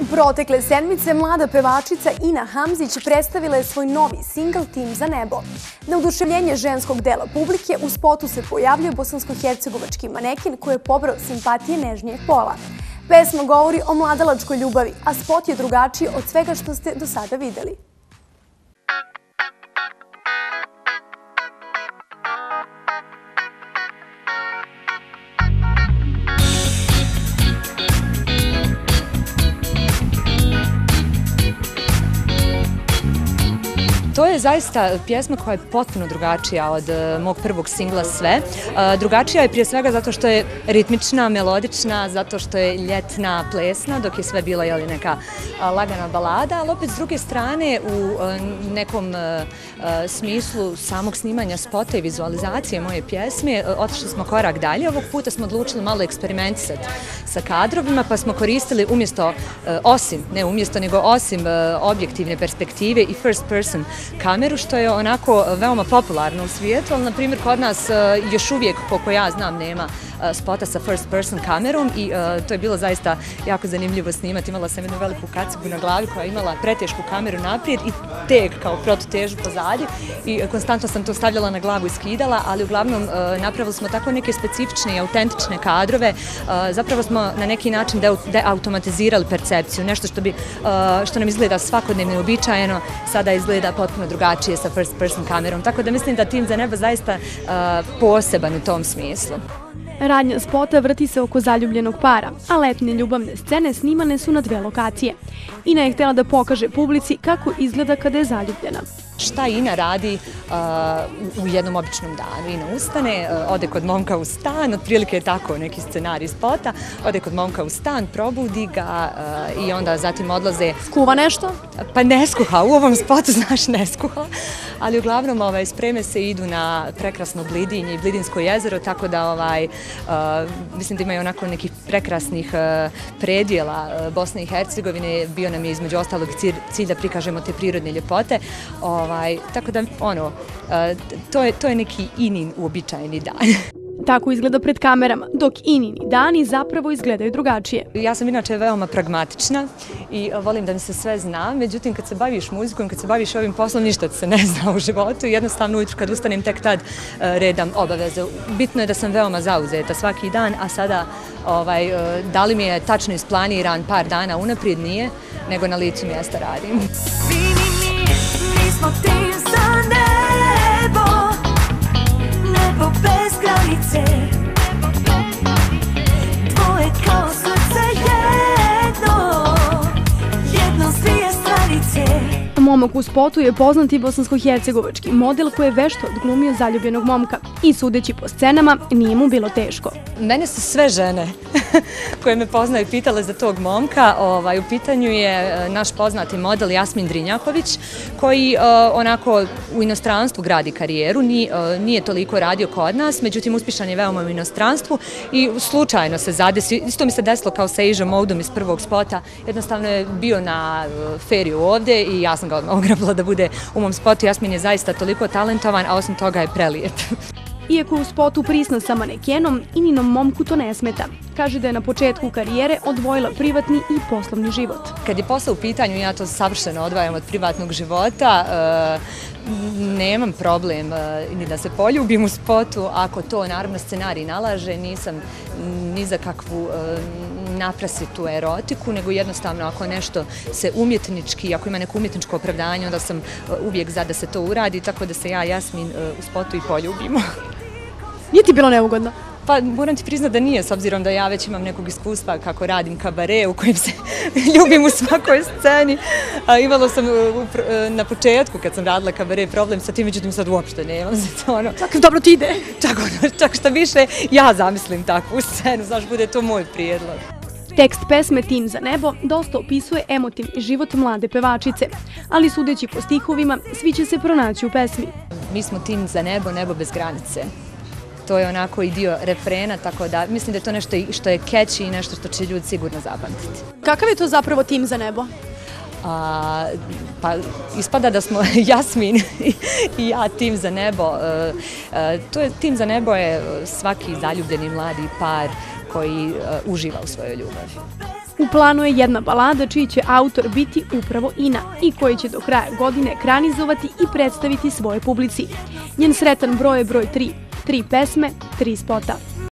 Protekle sedmice mlada pevačica Ina Hamzić predstavila je svoj novi singl Tim za nebo. Na oduševljenje ženskog dela publike u spotu se pojavljuje bosansko-hercegovački manekin koji je pobrao simpatije nežnijeg pola. Pesma govori o mladalačkoj ljubavi, a spot je drugačiji od svega što ste do sada videli. To je zaista pjesma koja je potpuno drugačija od mog prvog singla Sve. Drugačija je prije svega zato što je ritmična, melodična, zato što je ljetna, plesna, dok je Sve bila neka lagana balada, ali opet s druge strane u nekom smislu samog snimanja spota i vizualizacije moje pjesme otišli smo korak dalje. Ovog puta smo odlučili malo eksperimentisati sa kadrovima, pa smo koristili osim objektivne perspektive i first person kameru, što je onako veoma popularno u svijetu, ali na primjer kod nas još uvijek, koliko ja znam, nema spota sa first person kamerom i to je bilo zaista jako zanimljivo snimati. Imala sam jednu veliku kacigu na glavi koja je imala pretešku kameru naprijed i teg kao protutežu pozadi i konstantno sam to stavljala na glavu i skidala, ali uglavnom napravili smo tako neke specifične i autentične kadrove. Zapravo smo na neki način deautomatizirali percepciju, nešto što nam izgleda svakodnevno i uobičajeno, sada izgleda potpuno drugačije sa first person kamerom, tako da mislim da Tim za nebo zaista poseban u tom smislu. Radnja spota vrti se oko zaljubljenog para, a letne ljubavne scene snimane su na 2 lokacije. Ina je htjela da pokaže publici kako izgleda kada je zaljubljena. Šta Ina radi u jednom običnom danu? Ina ustane, ode kod momka u stan, otprilike je tako neki scenarij spota, ode kod momka u stan, probudi ga i onda zatim odlaze... Skuva nešto? Pa ne skuha, u ovom spotu znaš ne skuha, ali uglavnom spreme se i idu na prekrasno Blidinje i Blidinsko jezero, tako da mislim da imaju onako nekih prekrasnih predjela Bosne i Hercegovine. Bio nam je između ostalog cilj da prikažemo te prirodne ljepote. Tako da, to je neki Inin uobičajeni dan. Tako izgleda pred kamerama, dok Inini dani zapravo izgledaju drugačije. Ja sam inače veoma pragmatična i volim da mi se sve zna, međutim kad se baviš muzikom, kad se baviš ovim poslom, ništa se ne zna u životu i jednostavno ujutro kad ustanem tek tad redam obaveze. Bitno je da sam veoma zauzeta svaki dan, a sada da li mi je tačno isplaniran par dana unaprijed, nije, nego na licu mjesta radim. Mi smo tim za nebo, nebo bez granice, dvoje kao srce jedno s 2 stranice. Momak u spotu je poznati bosansko-hercegovački model koji je vešto odglumio zaljubljenog momka i sudeći po scenama nije mu bilo teško. Mene su sve žene koje me poznaju pitale za tog momka. U pitanju je naš poznati model Jasmin Drinjaković koji onako u inostranstvu gradi karijeru, nije toliko radio kod nas, međutim uspješan je veoma u inostranstvu i slučajno se zadesi. Isto mi se desilo kao sa Asia Modom iz prvog spota, jednostavno je bio na feriju ovdje i ja sam ga odmah ograbila da bude u mom spotu. Jasmin je zaista toliko talentovan, a osim toga je prelijep. Iako je u spotu prisna sa manekenom, Ininom momku to ne smeta. Kaže da je na početku karijere odvojila privatni i poslovni život. Kad je posao u pitanju, ja to savršeno odvajam od privatnog života. Nemam problem ni da se poljubim u spotu, ako to naravno scenarij nalaže, nisam ni za kakvu naprasitu erotiku, nego jednostavno ako nešto se umjetnički, ako ima neko umjetničko opravdanje, onda sam uvijek za da se to uradi, tako da se ja, Jasmin, u spotu i poljubimo. Nije ti bilo neugodno? Pa moram ti priznati da nije, s obzirom da ja već imam nekog iskustva kako radim kabare u kojem se ljubim u svakoj sceni. Imala sam na početku kad sam radila kabare problem sa tim, međutim sad uopšte nemam za to. Čak dobro ti ide. Čak što više ja zamislim takvu scenu, znaš, bude to moj prijedlog. Tekst pesme Tim za nebo dosta opisuje emotivni život mlade pevačice, ali sudeći po stihovima, svi će se pronaći u pesmi. Mi smo Tim za nebo, nebo bez granice. To je onako i dio refrena, tako da mislim da je to nešto što je catchy i nešto što će ljudi sigurno zapamtiti. Kakav je to zapravo Tim za nebo? Pa ispada da smo Jasmin i ja Tim za nebo. Tim za nebo je svaki zaljubljeni mladi par koji uživa u svojoj ljubavi. U planu je jedna balada čiji će autor biti upravo Ina i koji će do kraja godine ekranizovati i predstaviti svoje publici. Njen sretan broj je broj 3. 3 pesme, 3 spota.